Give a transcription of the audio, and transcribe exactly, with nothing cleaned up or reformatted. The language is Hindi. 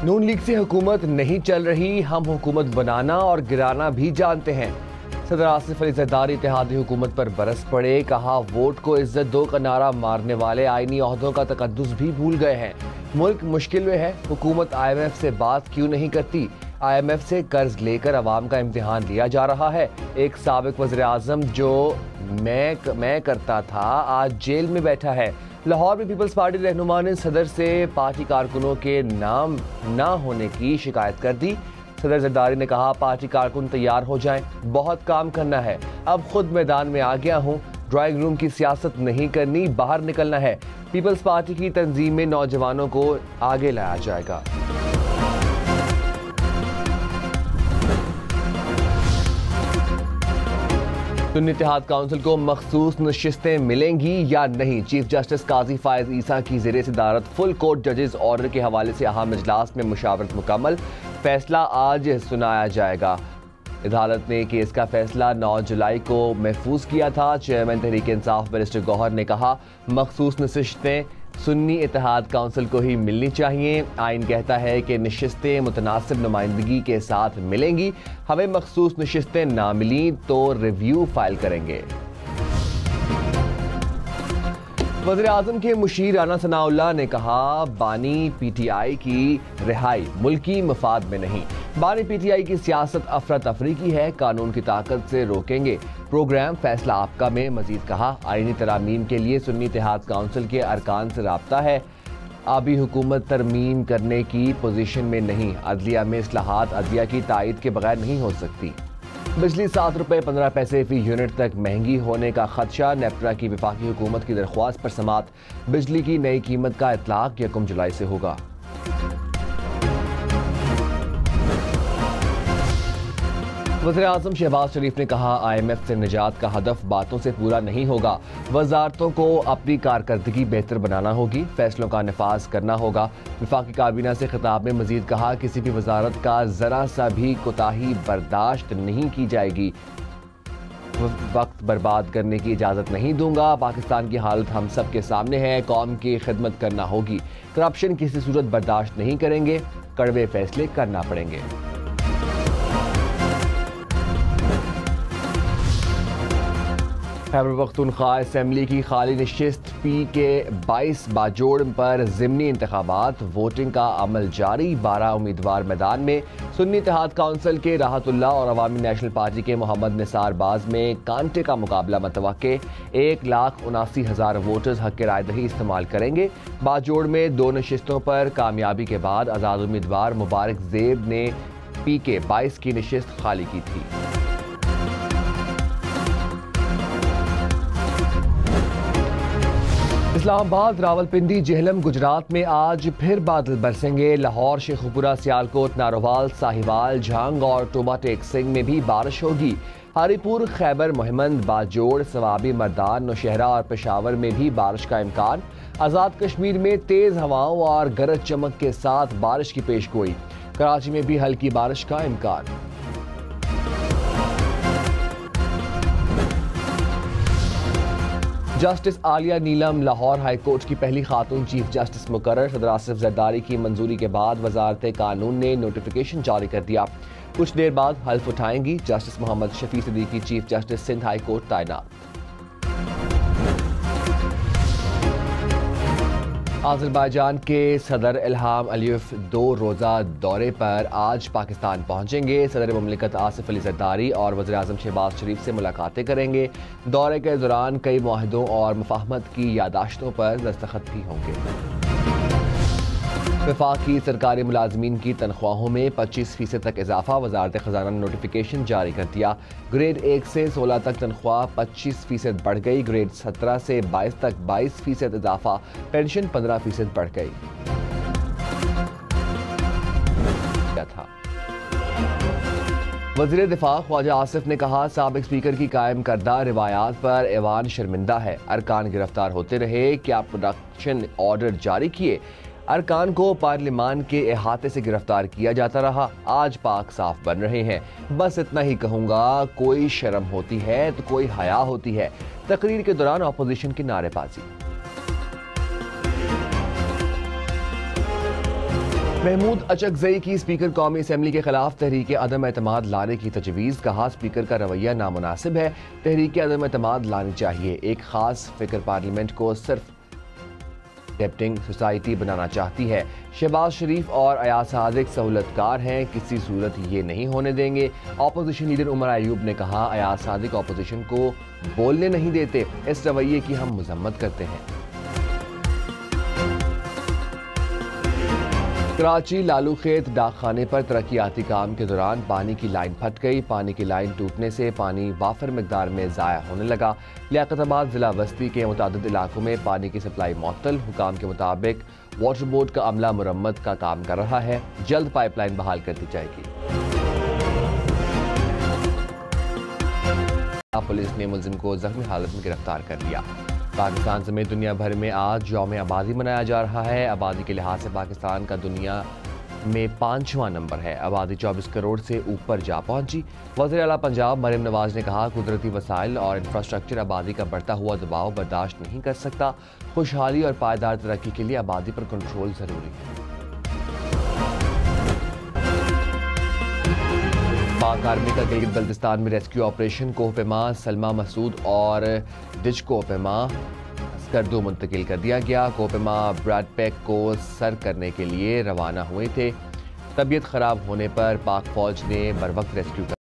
नून लीग से हुकूमत नहीं चल रही, हम हुकूमत बनाना और गिराना भी जानते हैं। सदर आसिफ अली जरदारी इत्तेहादी हुकूमत पर बरस पड़े, कहा वोट को इज्जत दो का नारा मारने वाले आईनी ओहदों का तकद्दुस भी भूल गए हैं। मुल्क मुश्किल में है, हुकूमत आई एम एफ से बात क्यों नहीं करती? आई एम एफ से कर्ज लेकर अवाम का इम्तिहान लिया जा रहा है। एक साबिक वज़ीर आज़म जो मैं मैं करता था आज जेल में बैठा है। लाहौर में पीपल्स पार्टी रहनुमा ने सदर से पार्टी कारकुनों के नाम ना होने की शिकायत कर दी। सदर जरदारी ने कहा पार्टी कारकुन तैयार हो जाएं, बहुत काम करना है, अब खुद मैदान में आ गया हूं, ड्राइंग रूम की सियासत नहीं करनी, बाहर निकलना है। पीपल्स पार्टी की तंजीम में नौजवानों को आगे लाया जाएगा। सुन्नी इत्तेहाद काउंसिल को मखसूस नशिस्तें मिलेंगी या नहीं? चीफ जस्टिस काजी फायज ईसा की ज़ेरे सदारत फुल कोर्ट जजेस ऑर्डर के हवाले से अहम इजलास में मुशावरत मुकम्मल, फैसला आज सुनाया जाएगा। अदालत ने केस का फैसला नौ जुलाई को महफूज किया था। चेयरमैन तहरीक इंसाफ बैरिस्टर गौहर ने कहा मखसूस नशिस्तें सुन्नी इत्तेहाद काउंसिल को ही मिलनी चाहिए। आइन कहता है कि नशिस्तें मुतनासिब नुमाइंदगी के साथ मिलेंगी, हमें मखसूस नशिस्तें ना मिली तो रिव्यू फाइल करेंगे। वज़ीर आज़म के मुशीर राना सनाउल्लाह ने कहा बानी पी टी आई की रिहाई मुल्की मफाद में नहीं, बानी पी टी आई की सियासत अफरा तफरी की है, कानून की ताकत से रोकेंगे। प्रोग्राम फैसला आपका में मजीद कहा आईनी तरामीम के लिए सुन्नी इत्तेहाद काउंसिल के अरकान से राब्ता है, अभी हुकूमत तरमीम करने की पोजीशन में नहीं, अदलिया में इस्लाहात अदलिया की तायद के बगैर नहीं हो सकती। बिजली सात रुपये पंद्रह पैसे फी यूनिट तक महंगी होने का खदशा, नेप्रा की वफाकी हुकूमत की दरख्वास्त पर समात, बिजली की नई कीमत का इतलाक यकम जुलाई से होगा। वज़ीर आज़म शहबाज शरीफ ने कहा आई एम एफ से निजात का हदफ बातों से पूरा नहीं होगा, वजारतों को अपनी कारकर्दगी बेहतर बनाना होगी, फैसलों का नफाज करना होगा। वफाकी काबीना से खिताब में मजीद कहा किसी भी वजारत का जरा सा भी कोताही बर्दाश्त नहीं की जाएगी, वक्त बर्बाद करने की इजाज़त नहीं दूंगा। पाकिस्तान की हालत हम सब के सामने है, कौम की खिदमत करना होगी, करप्शन किसी सूरत बर्दाश्त नहीं करेंगे, कड़वे फैसले करना पड़ेंगे। खैबर पख्तूनख्वा असम्बली की खाली नशिस्त पी के बाईस बाजोड़ पर ज़िमनी इंतखाबात, वोटिंग का अमल जारी, बारह उम्मीदवार मैदान में। सुन्नी इत्तेहाद काउंसिल के राहतुल्लाह और अवामी नेशनल पार्टी के मोहम्मद निसार बाज में कांटे का मुकाबला मतवक्के, एक लाख उनासी हज़ार वोटर्स हक के रायदही इस्तेमाल करेंगे। बाजोड़ में दो नशिस्तों पर कामयाबी के बाद आज़ाद उम्मीदवार मुबारक ज़ेब ने पी के बाईस की नशिस्त खाली की थी। इस्लामाबाद, रावलपिंडी, जेहलम, गुजरात में आज फिर बादल बरसेंगे। लाहौर, शेखुपुरा, सियालकोट, नारोवाल, साहिवाल, झांग और टोबा टेक सिंह में भी बारिश होगी। हरीपुर, खैबर मोहम्मद, बाजोड़, सवाबी, मर्दान, नौशहरा और पेशावर में भी बारिश का इम्कान। आज़ाद कश्मीर में तेज हवाओं और गरज चमक के साथ बारिश की पेशगोई। कराची में भी हल्की बारिश का इम्कान। Justice Aalia Neelum Lahore high court की पहली खातून चीफ जस्टिस मुकर्रर। सदर आसिफ जरदारी की मंजूरी के बाद वजारत कानून ने नोटिफिकेशन जारी कर दिया, कुछ देर बाद हल्फ उठाएंगी। Justice Muhammad Shafi Siddiqui chief justice Sindh high court तैनात। अज़रबैजान के सदर इल्हाम अलीयव दो रोज़ा दौरे पर आज पाकिस्तान पहुंचेंगे। सदर मुमलिकत आसिफ अली जरदारी और वज़ीर आज़म शहबाज शरीफ से मुलाकातें करेंगे। दौरे के दौरान कई मुआहदों और मुफाहमत की यादाश्तों पर दस्तखत भी होंगे। वफाकी सरकारी मुलाजमीन की तनख्वाहों में पच्चीस फीसद तक इजाफा, वजारत खजाना ने नोटिफिकेशन जारी कर दिया। ग्रेड एक से सोलह तक तनख्वाह पच्चीस फीसद बढ़ गई, ग्रेड सत्रह से बाईस तक बाईस फीसद इजाफा, पेंशन पंद्रह फीसद बढ़ गई। था वज़ीर दिफा ख्वाजा आसिफ ने कहा साबिक स्पीकर की कायम करदा रिवायात पर ऐवान शर्मिंदा है, अरकान गिरफ्तार होते रहे, क्या प्रोडक्शन ऑर्डर जारी किए, अरकान को पार्लिमान के अहाते से गिरफ्तार किया जाता रहा, आज पाक साफ बन रहे हैं। बस इतना ही कहूँगा, कोई शर्म होती है तो कोई हया होती है। तकरीर के दौरान अपोजिशन की नारेबाजी। महमूद अचकजई की स्पीकर कौमी असम्बली के खिलाफ तहरीक अदम एतमाद लाने की तजवीज़। कहा स्पीकर का रवैया नामुनासिब है, तहरीक अदम एतमाद लानी चाहिए। एक खास फिक्र पार्लियामेंट को सिर्फ डेप्टिंग सोसाइटी बनाना चाहती है। शहबाज शरीफ और अयाज सादिक सहूलतकार हैं, किसी सूरत ये नहीं होने देंगे। अपोजिशन लीडर उमर अयूब ने कहा अयाज सादिक अपोजिशन को बोलने नहीं देते, इस रवैये की हम मजम्मत करते हैं। कराची लालूखेत डाकखाने पर तरक्याती काम के दौरान पानी की लाइन फट गई। पानी की लाइन टूटने से पानी वाफर मिकदार में ज़ाया होने लगा। लियाकताबाद जिला बस्ती के मुतादिद इलाकों में पानी की सप्लाई मुअत्तल। हुकाम के मुताबिक वाटर बोर्ड का अमला मुरम्मत का काम कर रहा है, जल्द पाइपलाइन बहाल कर दी जाएगी। पुलिस ने मुलजिम को जख्मी हालत में गिरफ्तार कर लिया। पाकिस्तान समेत दुनिया भर में आज यौम आबादी मनाया जा रहा है। आबादी के लिहाज से पाकिस्तान का दुनिया में पांचवा नंबर है। आबादी चौबीस करोड़ से ऊपर जा पहुंची। वज़ीर आला पंजाब मरियम नवाज ने कहा कुदरती वसाइल और इंफ्रास्ट्रक्चर आबादी का बढ़ता हुआ दबाव बर्दाश्त नहीं कर सकता। खुशहाली और पायदार तरक्की के लिए आबादी पर कंट्रोल जरूरी है। पाक आर्मी का गिलगित बल्तिस्तान में रेस्क्यू ऑपरेशन कोहपेमा सलमा मसूद और डिच कोहपेमा स्कर्दो मुंतकिल कर दिया गया। कोहपेमा ब्रैडपैक को सर करने के लिए रवाना हुए थे। तबीयत खराब होने पर पाक फौज ने बर वक्त रेस्क्यू कर